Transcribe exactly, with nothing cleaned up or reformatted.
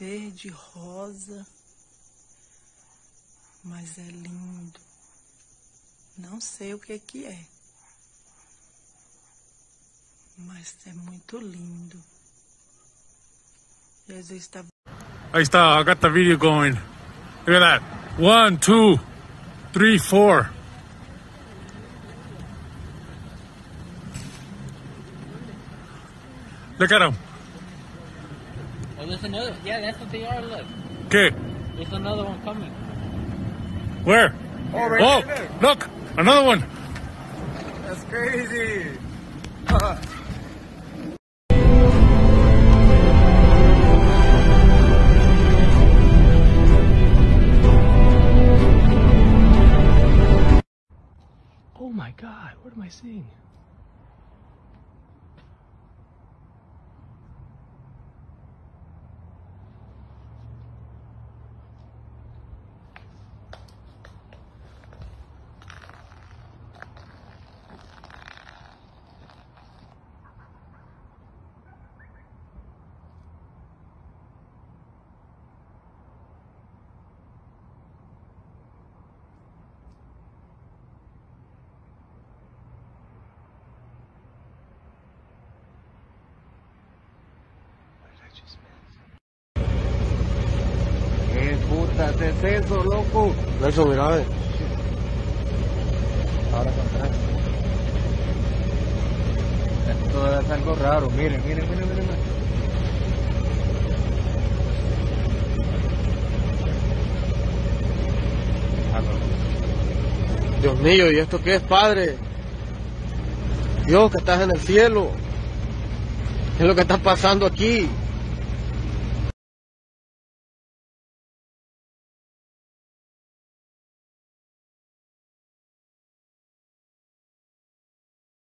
verde, rosa, mas é lindo. Não sei o que que é, mas é muito lindo. Jesus está... Ahí está, I got the video going. Look at that. One, two, three, four. Look at them. Oh, there's another. Yeah, that's what they are. Look. Okay. There's another one coming. Where? Oh, right Oh, there. look, another one. That's crazy. Oh my God! What am I seeing? ¿Qué puta es eso, loco? Eso, mira, eh. Ahora para atrás. Esto es algo raro. Miren, miren, miren, miren. Dios mío, ¿y esto qué es, Padre? Dios que estás en el cielo. ¿Qué es lo que está pasando aquí?